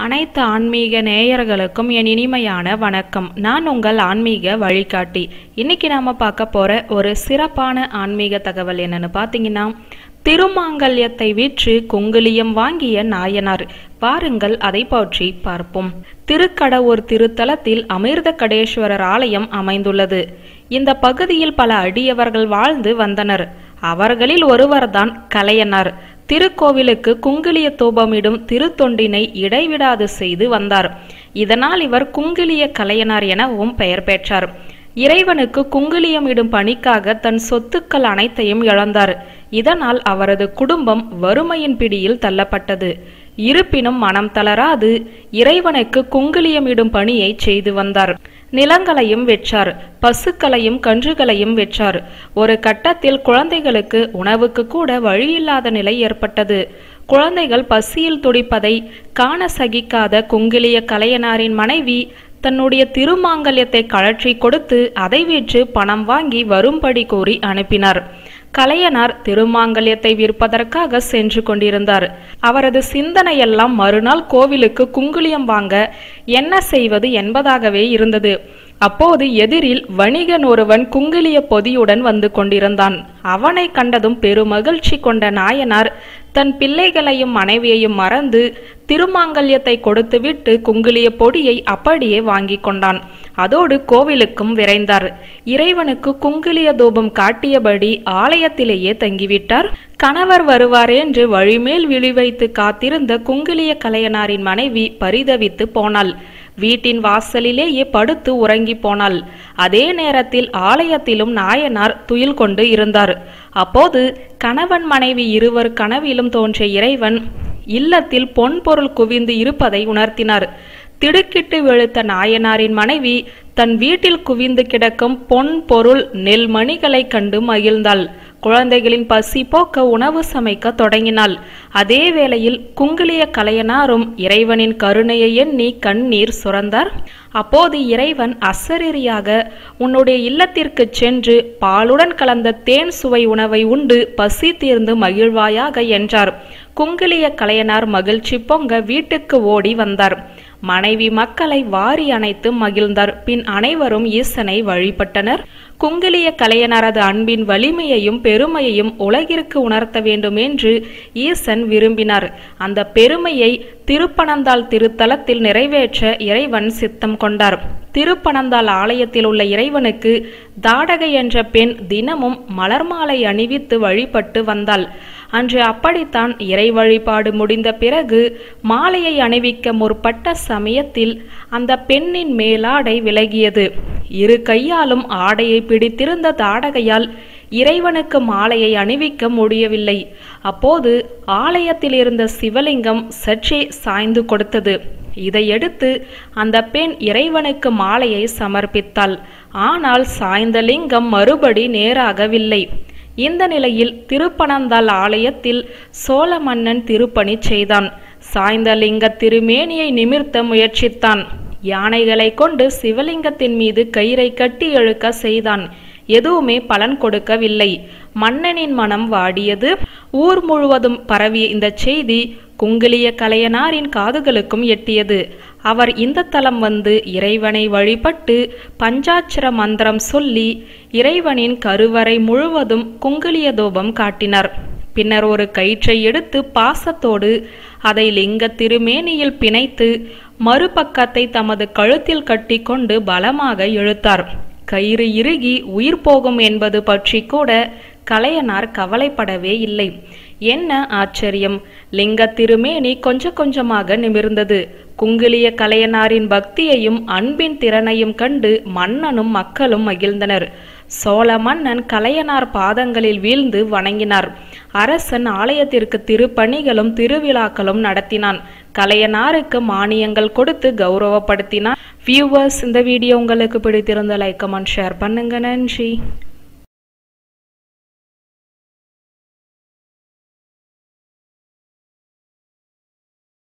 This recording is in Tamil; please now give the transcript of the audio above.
அனைத்து ஆன்மீக நேயர்களுக்கும் என் இனிமையான வணக்கம். நான் உங்கள் ஆன்மீக வழிகாட்டி. இன்னைக்கு நாம பார்க்க போற ஒரு சிறப்பான ஆன்மீக தகவல் என்னன்னு பார்த்தீங்கன்னா, திருமாங்கல்யத்தை விற்று குங்குலியம் வாங்கிய நாயனார். பாருங்கள், அதை பற்றி பார்ப்போம். திருக்கடவூர் திருத்தலத்தில் அமிர்த கடேஸ்வரர் ஆலயம் அமைந்துள்ளது. இந்த பகுதியில் பல அடியவர்கள் வாழ்ந்து வந்தனர். அவர்களில் ஒருவர்தான் கலையனார். திருக்கோவிலுக்கு குங்கிலிய தூபமிடும் திருத்தொண்டினை இடைவிடாது செய்து வந்தார். இதனால் இவர் குங்கிலிய கலையனார் எனவும் பெயர் பெற்றார். இறைவனுக்கு குங்குலியம் இடும் பணிக்காக தன் சொத்துக்கள் அனைத்தையும் இழந்தார். இதனால் அவரது குடும்பம் வறுமையின் பிடியில் தள்ளப்பட்டது. இருப்பினும் மனம் தளராது இறைவனுக்கு குங்குலியம் இடும் பணியை செய்து வந்தார். நிலங்களையும் வெற்றார், பசுக்களையும் கன்றுகளையும் வெற்றார். ஒரு கட்டத்தில் குழந்தைகளுக்கு உணவுக்கு கூட வழியில்லாத நிலை ஏற்பட்டது. குழந்தைகள் பசியில் துடிப்பதை காண சகிக்காத குங்கிலிய கலையனாரின் மனைவி தன்னுடைய திருமாங்கல்யத்தை கழற்றி கொடுத்து அதை விற்று பணம் வாங்கி வரும்படி கூறி அனுப்பினார். கலையனார் திருமாங்கல்யத்தை விற்பதற்காக சென்று கொண்டிருந்தார். அவரது சிந்தனையெல்லாம் மறுநாள் கோவிலுக்கு குங்குலியம் வாங்க என்ன செய்வது என்பதாகவே இருந்தது. அப்போது எதிரில் வணிகன் ஒருவன் குங்கிலிய பொதியுடன் வந்து கொண்டிருந்தான். அவனை கண்டதும் பெருமகிழ்ச்சி கொண்ட நாயனார் தன் பிள்ளைகளையும் மனைவியையும் மறந்து திருமாங்கல்யத்தை கொடுத்துவிட்டு குங்கிலிய பொடியை அப்படியே வாங்கி கொண்டான். அதோடு கோவிலுக்கும் விரைந்தார். இறைவனுக்கு குங்கிலிய தூபம் காட்டியபடி ஆலயத்திலேயே தங்கிவிட்டார். கணவர் வருவார் என்று வழிமேல் விழி வைத்து காத்திருந்த குங்கிலிய கலையனாரின் மனைவி பரிதவித்து போனாள். வீட்டின் வாசலிலேயே படுத்து உறங்கி போனாள். அதே நேரத்தில் ஆலயத்திலும் நாயனார் துயில் கொண்டு இருந்தார். அப்போது கணவன் மனைவி இருவர் கனவிலும் தோன்றிய இறைவன் இல்லத்தில் பொன் பொருள் குவிந்து இருப்பதை உணர்த்தினார். திடுக்கிட்டு வெளுத்த நாயனாரின் மனைவி தன் வீட்டில் குவிந்து கிடக்கும் பொன் பொருள் நெல் மணிகளை கண்டு மகிழ்ந்தாள். குழந்தைகளின் பசி போக்க உணவு சமைக்க தொடங்கினாள். அதே வேளையில் குங்கிலிய கலையனாரும் இறைவனின் கருணையை எண்ணி கண்ணீர் சுரந்தார். அப்போது இறைவன் அசரீரியாக, உன்னுடைய இல்லத்திற்கு சென்று பாலுடன் கலந்த தேன் சுவை உணவை உண்டு பசி தீர்ந்து மகிழ்வாயாக என்றார். குங்கிலிய கலையனார் மகிழ்ச்சி பொங்க வீட்டுக்கு ஓடி வந்தார். மனைவி மக்களை வாரி அணைத்து மகிழ்ந்தார். பின் அனைவரும் ஈசனை வழிபட்டனர். குங்கிலிய கலையனாரது அன்பின் வலிமையையும் பெருமையையும் உலகிற்கு உணர்த்த வேண்டும் என்று ஈசன் விரும்பினார். அந்த பெருமையை திருப்பனந்தாள் திருத்தலத்தில் நிறைவேற்ற இறைவன் சித்தம் கொண்டார். திருப்பனந்தாள் ஆலயத்தில் உள்ள இறைவனுக்கு தாடகை என்ற பெண் தினமும் மலர் மாலை அணிவித்து வழிபட்டு வந்தாள். அன்று அப்படித்தான் இறை வழிபாடு முடிந்த பிறகு மாலையை அணிவிக்க முற்பட்ட சமயத்தில் அந்த பெண்ணின் மேலாடை விலகியது. இரு கையாலும் ஆடையை பிடித்திருந்த தாடகையால் இறைவனுக்கு மாலையை அணிவிக்க முடியவில்லை. அப்போது ஆலயத்தில் இருந்த சிவலிங்கம் சற்றே சாய்ந்து கொடுத்தது. இதையடுத்து அந்த பெண் இறைவனுக்கு மாலையை சமர்ப்பித்தாள். ஆனால் சாய்ந்த லிங்கம் மறுபடி நேராகவில்லை. இந்த நிலையில் திருப்பனந்தாள் ஆலயத்தில் சோழ மன்னன் திருப்பணி செய்தான். சாய்ந்த லிங்க திருமேனியை நிமிர்த்த முயற்சித்தான். யானைகளை கொண்டு சிவலிங்கத்தின் மீது கயிறை கட்டி இழுக்க செய்தான். எதுவுமே பலன் கொடுக்கவில்லை. மன்னனின் மனம் வாடியது. ஊர் முழுவதும் பரவிய இந்த செய்தி குங்கிலிய கலையனாரின் காதுகளுக்கும் எட்டியது. அவர் இந்த தலம் வந்து இறைவனை வழிபட்டு பஞ்சாட்சர மந்திரம் சொல்லி இறைவனின் கருவறை முழுவதும் குங்கிலிய தூபம் காட்டினார். பின்னர் ஒரு கயிற்றை எடுத்து பாசத்தோடு அதை லிங்க திருமேனியில் பிணைத்து மறுபக்கத்தை தமது கழுத்தில் கட்டி கொண்டு பலமாக இழுத்தார். கயிறு இறுகி உயிர் போகும் என்பது பற்றி கூட கலையனார் கவலைப்படவே இல்லை. என்ன ஆச்சரியம்! லிங்க திருமேனி கொஞ்சம் கொஞ்சமாக நிமிர்ந்தது. குங்கிலிய கலையனாரின் பக்தியையும் அன்பின் திறனையும் கண்டு மன்னனும் மக்களும் மகிழ்ந்தனர். சோழ மன்னன் கலையனார் பாதங்களில் வீழ்ந்து வணங்கினார். அரசன் ஆலயத்திற்கு திருப்பணிகளும் திருவிழாக்களும் நடத்தினான். கலையனாருக்கு மானியங்கள் கொடுத்து கௌரவப்படுத்தினார். வியூவர்ஸ், இந்த வீடியோ உங்களுக்கு பிடித்திருந்த லைக், கமெண்ட், ஷேர் பண்ணுங்க. நன்றி.